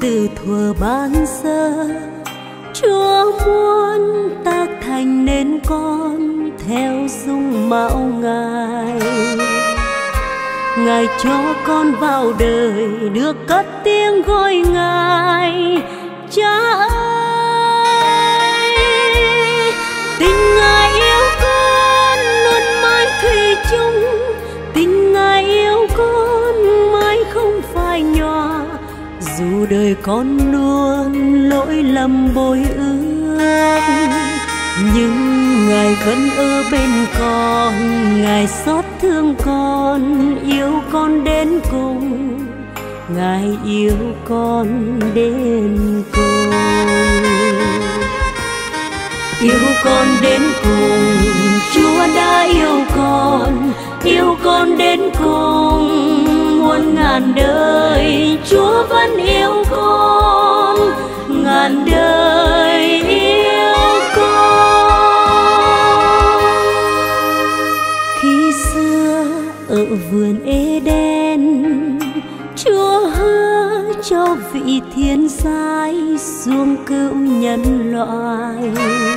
từ thuở ban sơ. Chúa muốn tác thành nên con theo dung mạo Ngài. Ngài cho con vào đời được cất tiếng gọi Ngài Cha ơi. Tình Ngài yêu con luôn mãi thủy chung, tình Ngài yêu con mãi không phai nhòa. Dù đời con luôn lỗi lầm bội ước, nhưng Ngài vẫn ở bên con. Ngài xót thương con, yêu con đến cùng. Ngài yêu con đến cùng. Yêu con đến cùng, Chúa đã yêu con đến cùng. Muôn ngàn đời Chúa vẫn yêu con, ngàn đời yêu con. Khi xưa ở vườn Eden, Chúa hứa cho vị thiên giai xuống cứu nhân loại.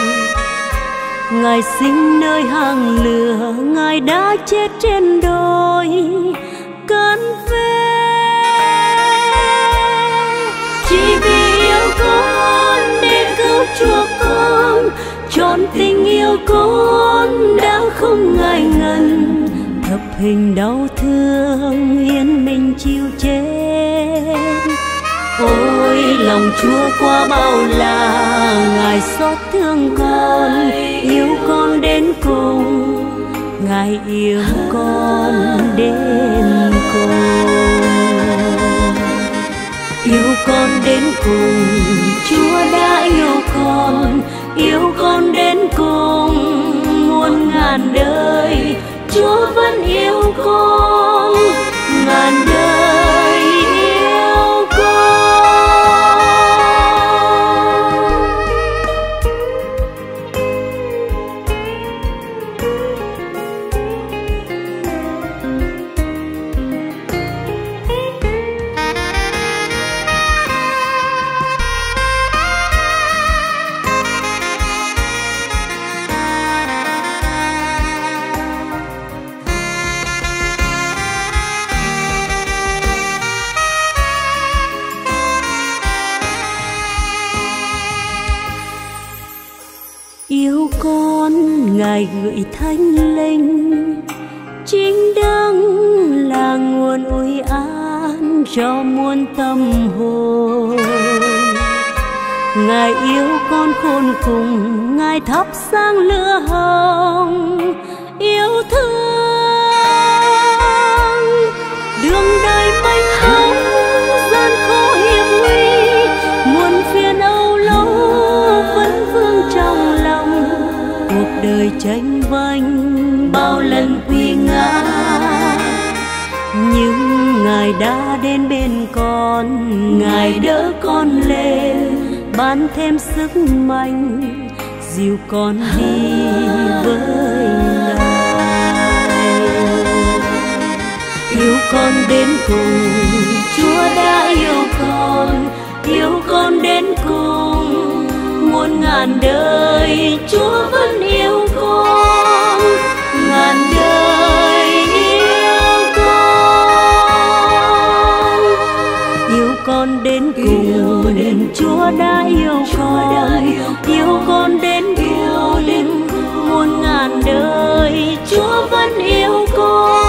Ngài sinh nơi hang lửa, Ngài đã chết trên đồi cơn về. Chỉ vì yêu con để cứu chuộc con, trọn tình yêu con đã không ngại ngần. Thập hình đau thương yên mình chịu chết. Ôi lòng Chúa quá bao la, Ngài xót thương con, yêu con đến cùng. Ngài yêu con đến cùng. Yêu con đến cùng, Chúa đã yêu con đến cùng. Muôn ngàn đời Chúa vẫn yêu con, ngàn đời yêu con. Yêu con, Ngài gửi Thánh Linh, chính Đấng là nguồn ủi an cho muôn tâm hồn. Ngài yêu con khôn cùng, Ngài thắp sáng lửa hồng yêu thương. Đường đời mênh mông, gian khổ hiểm nguy, muôn phiền âu lo vẫn vương trong lòng. Cuộc đời tranh vanh bao lần quy ngã, nhưng Ngài đã đến bên con. Ngài đỡ con lên, ban thêm sức mạnh, dìu con đi với Ngài. Yêu con đến cùng, Chúa đã yêu con đến cùng. Muôn ngàn đời Chúa vẫn yêu con, ngàn đời yêu con. Yêu con đến cùng, Chúa đã yêu con đến cùng. Muôn ngàn đời Chúa vẫn yêu con.